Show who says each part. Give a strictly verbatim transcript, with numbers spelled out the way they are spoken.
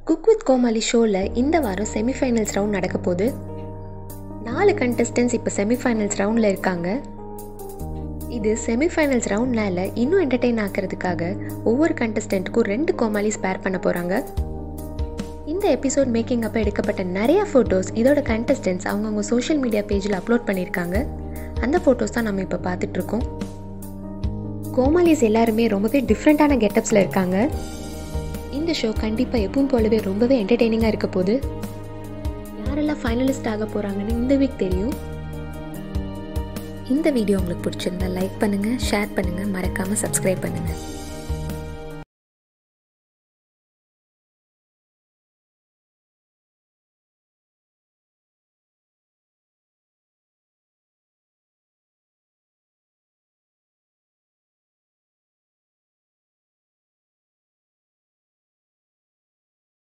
Speaker 1: Cook with கோமாளி ஷோவில் இந்த வாரம் செமிஃபைனல்ஸ் ரவுண்ட் நடக்க போகுது. நாலு கண்டஸ்டன்ஸ் இப்போ செமிஃபைனல்ஸ் ரவுண்டில் இருக்காங்க. இது செமிஃபைனல்ஸ் ரவுண்ட்னால இன்னும் என்டர்டெயின் ஆக்கிறதுக்காக ஒவ்வொரு கண்டஸ்டண்ட்டுக்கும் ரெண்டு கோமாளிஸ் பேர் பண்ண போகிறாங்க. இந்த எபிசோட் மேக்கிங் அப்போ எடுக்கப்பட்ட நிறையா ஃபோட்டோஸ் இதோட கண்டஸ்டன்ஸ் அவங்கவுங்க சோஷியல் மீடியா பேஜில் அப்லோட் பண்ணியிருக்காங்க. அந்த ஃபோட்டோஸ் தான் நம்ம இப்போ பார்த்துட்ருக்கோம். கோமாளிஸ் எல்லாருமே ரொம்பவே டிஃப்ரெண்ட்டான கெட்டப்ஸில் இருக்காங்க. இந்த ஷோ கண்டிப்பாக எப்பவும் போலவே ரொம்பவே என்டர்டெய்னிங்காக இருக்க போகுது. யாரெல்லாம் ஃபைனலிஸ்ட் ஆக போகிறாங்கன்னு இந்த வீக் தெரியும். இந்த வீடியோ உங்களுக்கு பிடிச்சிருந்தா லைக் பண்ணுங்கள், ஷேர் பண்ணுங்கள், மறக்காமல் சப்ஸ்கிரைப் பண்ணுங்கள்.